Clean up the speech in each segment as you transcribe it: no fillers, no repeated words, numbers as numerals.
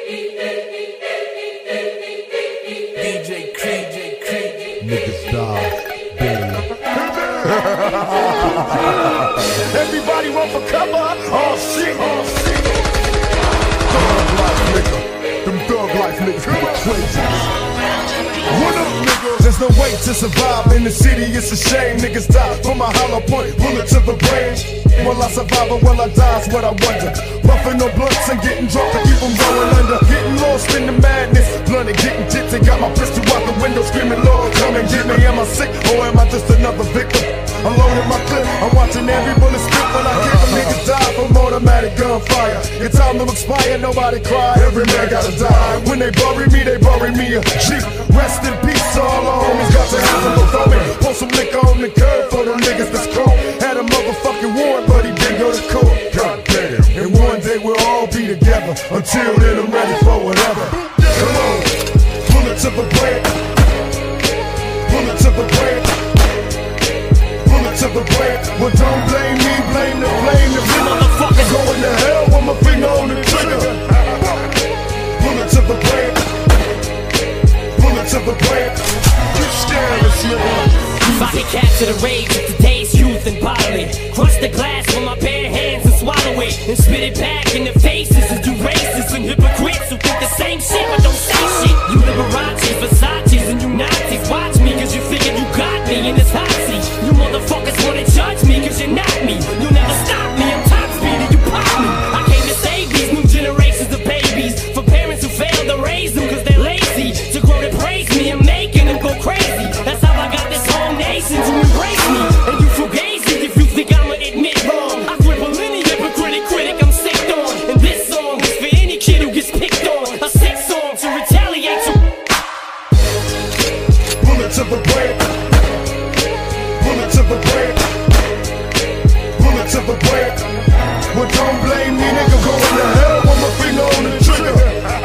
Niggas die, baby. Everybody run for cover. Oh shit, oh shit. Thug life nigga. Them thug life niggas be crazy. What up, niggas? There's no way to survive in the city, it's a shame. Niggas die from a hollow point, bullet to the brain. Will I survive or will I die is what I wonder. Puffing no blunts and getting drunk to keep them going under. Getting lost in the madness, blunted, getting tipsy. Got my pistol out the window screaming, Lord, come and get me. Am I sick or am I just another victim? I'm loading my clip, I'm watching every bullet spit. When I kill them, niggas die from automatic gunfire. Your time to expire, nobody cry. Every man gotta die. When they bury me a G. Rest in peace, all the homies got to have them before me. Pour some liquor on the curb for the niggas that's cold. Had a motherfucking warrant, but he didn't go to court. God damn. And one day we'll all be together. Until then, I'm ready for whatever. Come on, bullet to the brain. Bullet to the brain. Bullet to the brain. Well, don't blame me, blame the motherfucker going to hell with my finger on the trigger. Bullet to the brain. Bullet to the brain. You scandalous, nigga. Body capture the rage of today's youth and bodily. Crush the glass with my bare hands and swallow it, and spit it back in the faces of you racists and hypocrites who think the same shit but don't say shit. You Liberace's, Versace's, and you Nazis. Watch me cause you figured you got me in this hot seat. You motherfuckers wanna judge me cause you're not me. You'll never stop me, I'm top speed and you pop me. I came to save these new generations of babies, for parents who failed to raise them cause they're lazy, to grow to praise me and making them go crazy. That's how I got this whole nation to embrace me. And you fugazi if you think I'ma admit wrong. I cripple any hypocritic critic I'm sick on. And this song is for any kid who gets picked on. A sick song to retaliate to. Bullet to the brain. Bullet to the brain. Bullet to the brain. Well, don't blame me, nigga, going to hell with my finger on the trigger.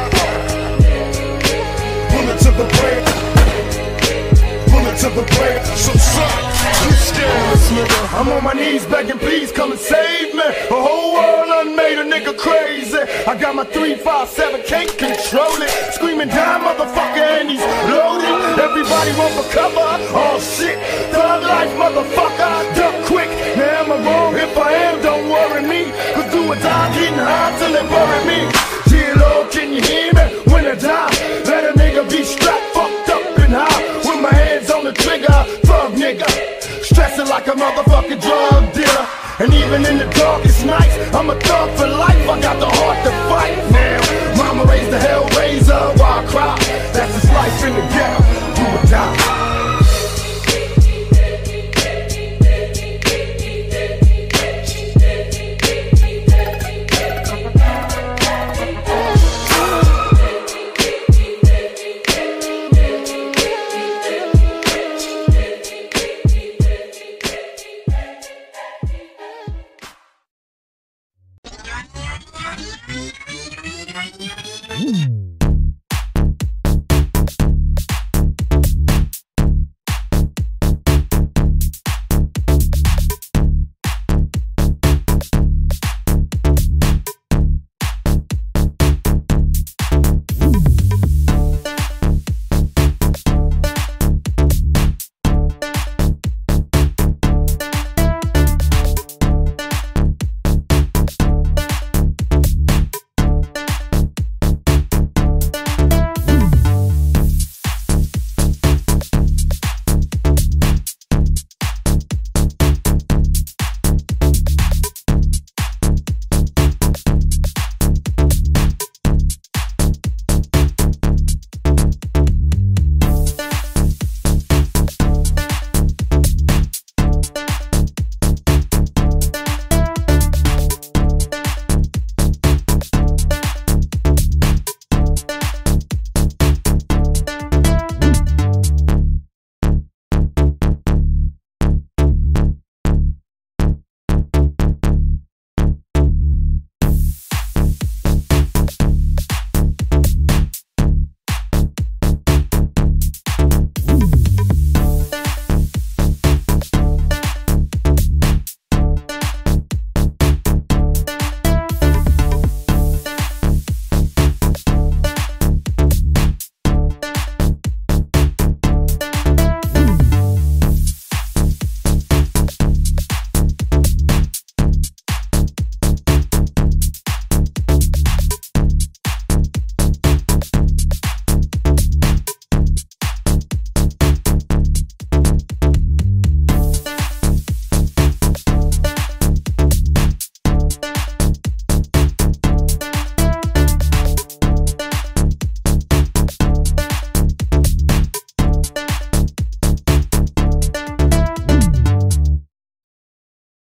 Bullet to the brain. Bullet to the brain. So suck, you scandalous, nigga. I'm on my knees begging, please come and save me. The whole world done made a nigga crazy. I got my 357, can't control it. Screaming down, motherfucker, and he's loaded. Everybody run for cover. Oh shit, thug life, motherfucker. Duck quick. Now am I wrong? If I am, don't worry me. Cause do or die, getting high till they bury me. Dear Lord, can you hear me? When I die, let a nigga be strapped, fucked up and high. With my hands on the trigger, thug nigga. Stressing like a motherfucking drug dealer. And even in the darkest nights, I'm a thug for life. I got the heart to fight now. Mama raised the hell raiser while I cry. That's his life in the ghetto. Do or die. Mm.